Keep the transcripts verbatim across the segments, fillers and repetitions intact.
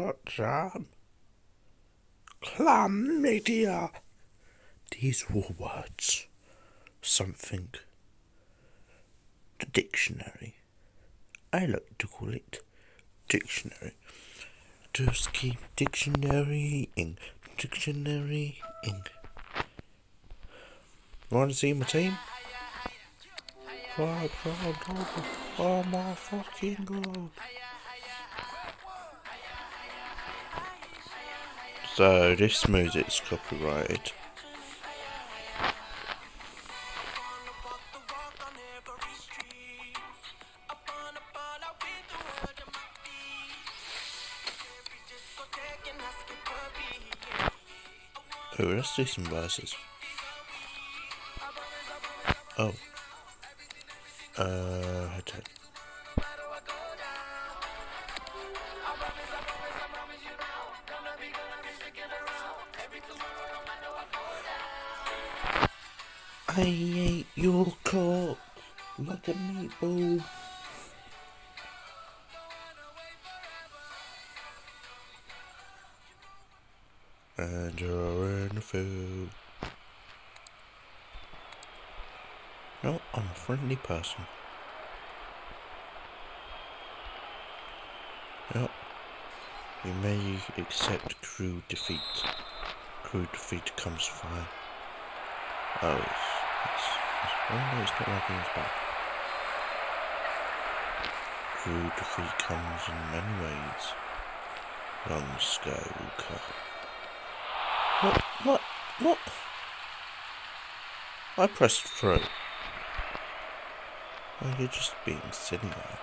got jam. Chlamydia. These were words. Something. The dictionary. I like to call it dictionary. Just keep dictionary-ing, dictionary-ing. Want to see my team? Five, five, five, oh my fucking god. So, this music's copyrighted. Oh, let's do some verses. Oh. Uh, head to head. I ate your cock like a meatball. And you're in the food. No, I'm a friendly person. Yep. You may accept crew defeat. Crew defeat comes fine. Oh, it's, it's, it's, oh no, it's not like it's back. Crew defeat comes in many ways. Young Skywalker. What? What? What? I pressed through. Oh, you're just being silly now.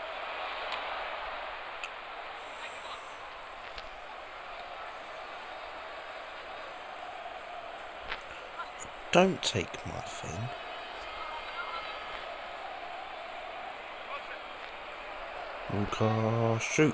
Don't take my thing. Walker, shoot.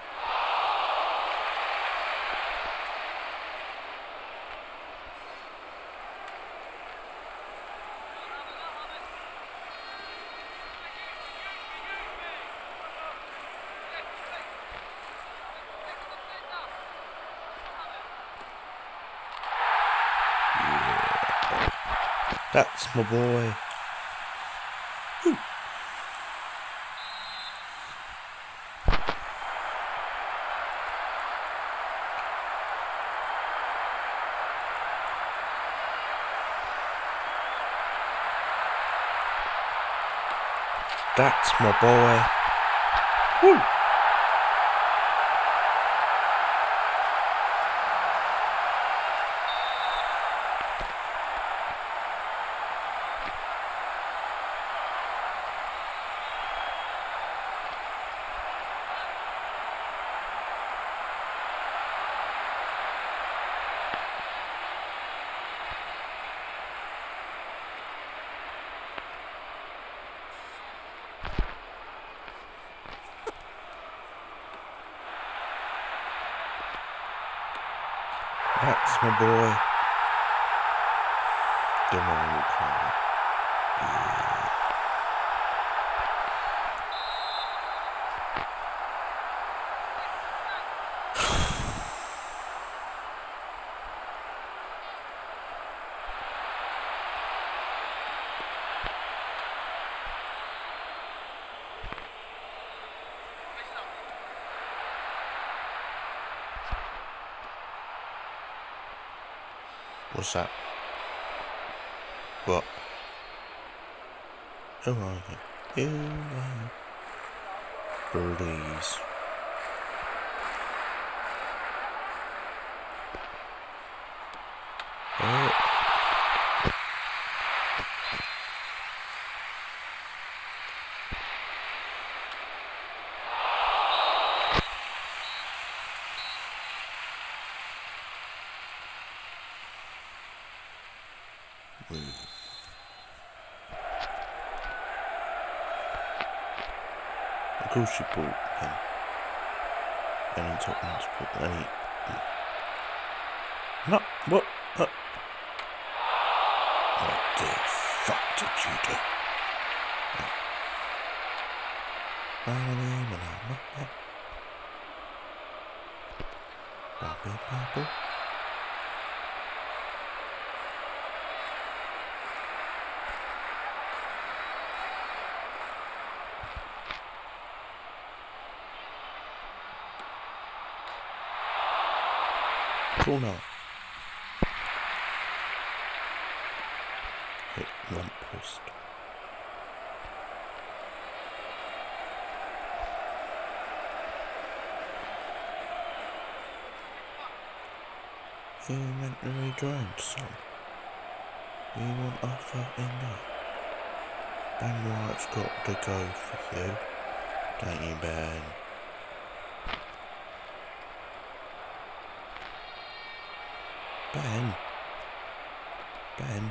That's my boy. Ooh. That's my boy. Woo. That's my boy. Come on, Walker. Yeah. What's that? What? Who are you? Who are you? Please. Oh. Of course you bought him. Any Tottenham's bought any. No, what? What? What the fuck did you do? Bubble, bubble. Corner. Hit one post. You meant to rejoin, son. You want offer in that? Ben White's got to go for you, don't you, Ben? Ben? Ben?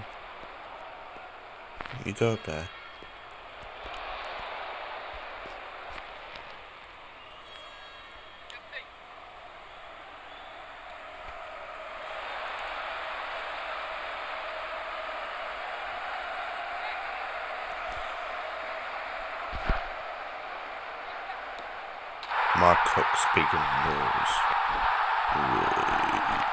You go up there. My cock's bigger than yours. Whee.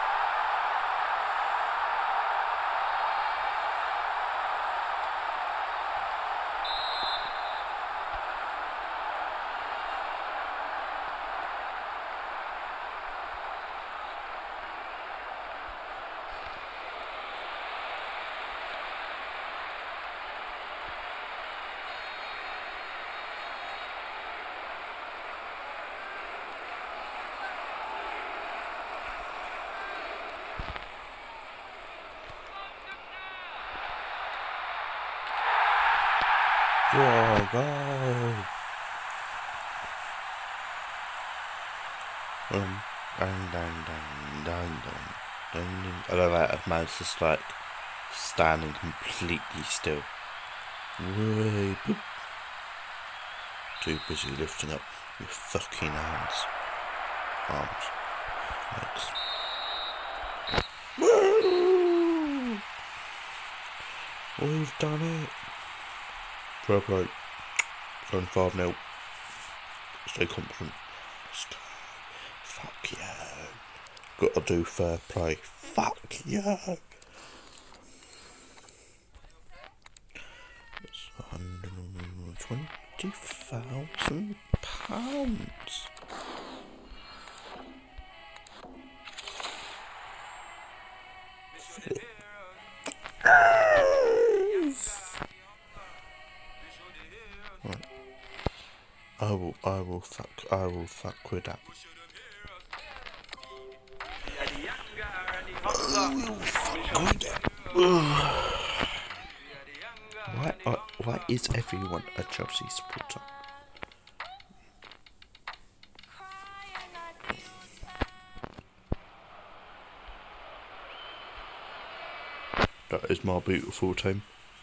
Whoa, go! Um, dang, dang, dang, dang, dang, dang, dang. I love that man's just like standing completely still. Way, boop. Too busy lifting up your fucking hands, arms, legs. Woo! We've done it. Fair play. Going five nil. Stay confident. Stay. Fuck yeah. Gotta do fair play. Fuck yeah. It's one hundred twenty thousand pounds. Right. I will, I will fuck, I will fuck with that. I will fuck with that. Why, uh, why is everyone a Chelsea supporter? That is my beautiful team.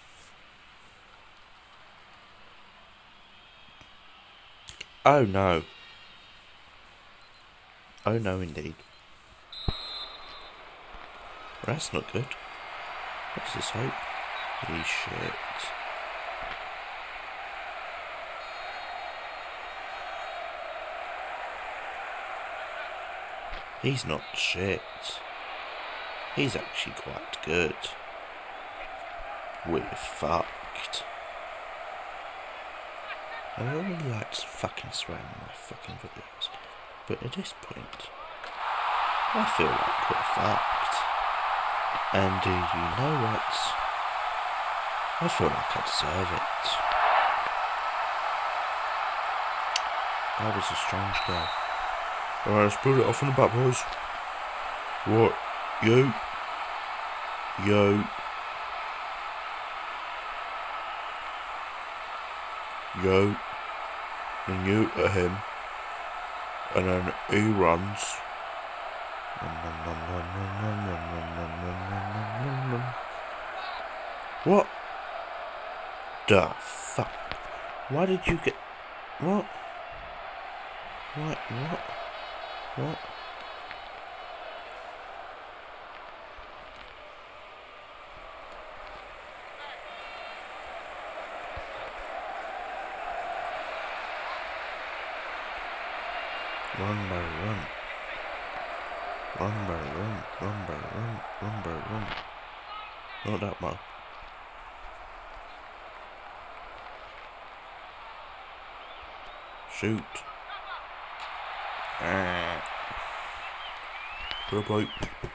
Oh no. Oh no indeed. Well, that's not good. What's this hope? Holy shit. He's not shit. He's actually quite good. We're fucked. I don't really like to fucking swear in my fucking videos, but at this point, I feel like we're fucked. And do you know what? I feel like I deserve it. That was a strange goal. Alright, let's put it off in the back, boys. What? You? Yo. Yo. And you at him. And then he runs. What the fuck? Why did you get... What? What? What? What? Run by run. Run, bro, run, run, bro, run, run, bro, run. Not that much. Shoot. Ah. Good boy.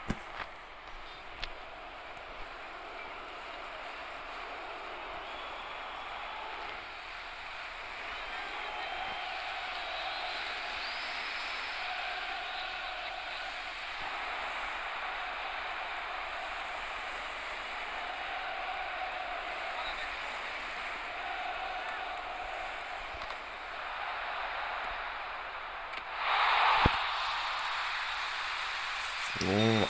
Oh.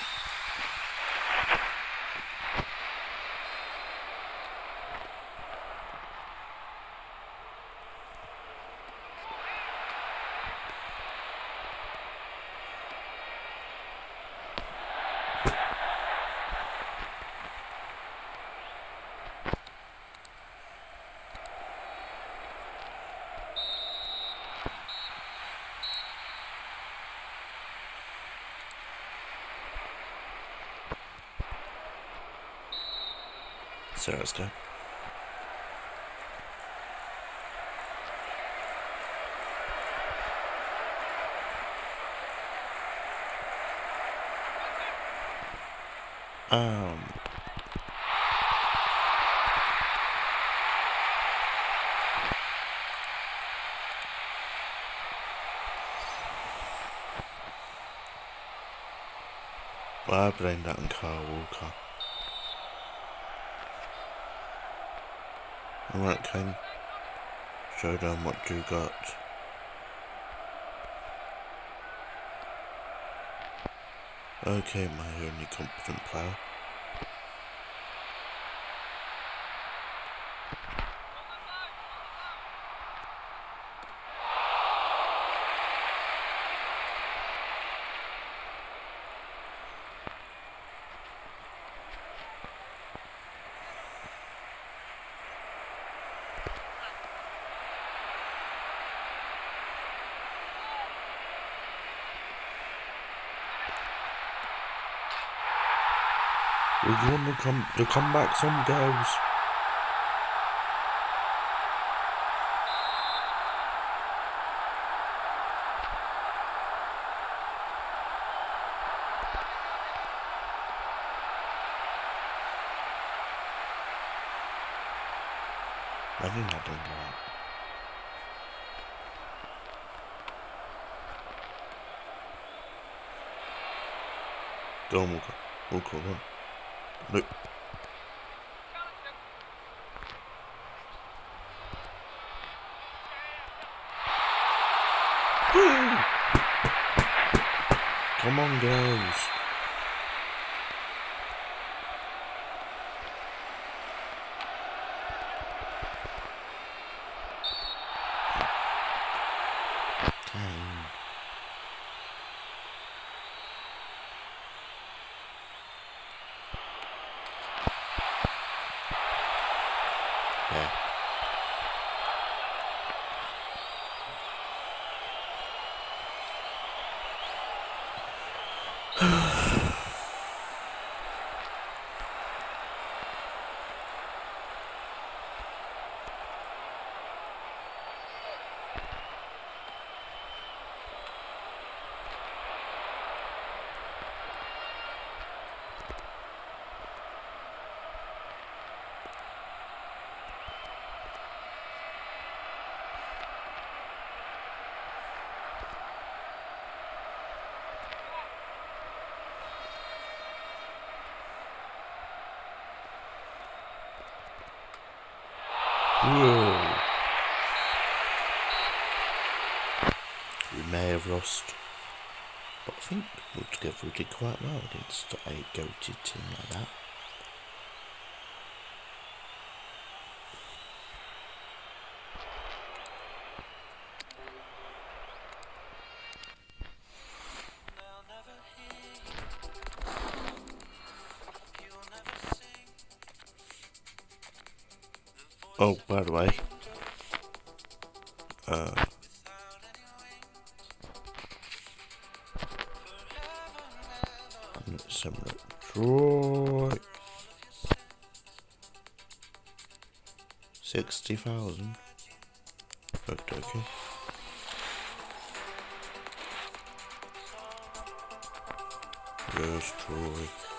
So let's go. Um. Well, I blame that on Kyle Walker. Alright, Kane. Show them what you got. Okay, my only competent player. Well, you want to come, to come back some girls. I think I did that. Go on, Walker. Walker, run. Look. Come on, girls. Dang. Yeah. Whoa. We may have lost, but I think altogether we did quite well against a goated team like that. Oh, by the way, uh, him look. Troy. Sixty thousand. Okay, okay. Yes, Troy.